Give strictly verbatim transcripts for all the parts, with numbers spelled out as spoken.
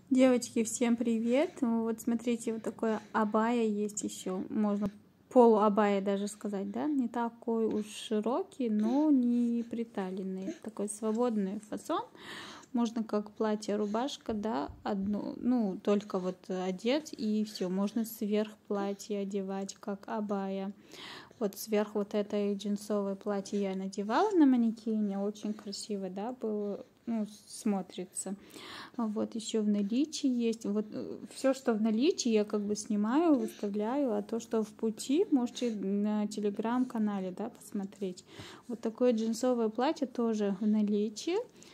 Девочки, всем привет! Вот смотрите, вот такое абая есть еще, можно полуабая даже сказать, да, не такой уж широкий, но не приталенный, такой свободный фасон, можно как платье-рубашка, да, одну, ну, только вот одеть и все, можно сверх платья одевать, как абая. Вот сверх вот этой джинсовой платье я надевала на манекене, очень красиво, да, было, ну, смотрится. Вот еще в наличии есть, вот все, что в наличии, я как бы снимаю, выставляю, а то, что в пути, можете на телеграм-канале, да, посмотреть. Вот такое джинсовое платье тоже в наличии.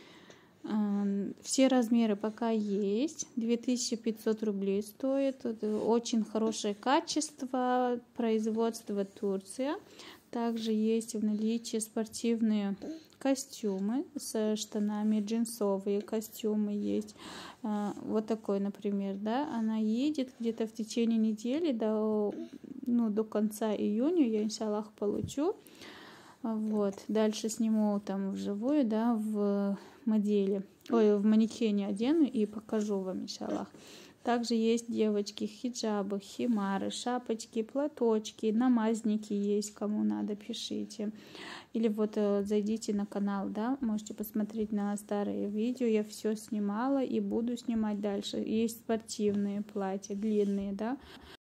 Все размеры пока есть, две тысячи пятьсот рублей стоит, очень хорошее качество, производство Турция. Также есть в наличии спортивные костюмы с штанами, джинсовые костюмы есть. Вот такой, например, да, она едет где-то в течение недели до, ну, до конца июня, я, иншаллах, получу. Вот, дальше сниму там вживую, да, в модели, ой, в манекене одену и покажу вам, иншаллах. Также есть, девочки, хиджабы, химары, шапочки, платочки, намазники есть, кому надо, пишите. Или вот зайдите на канал, да, можете посмотреть на старые видео, я все снимала и буду снимать дальше. Есть спортивные платья, длинные, да.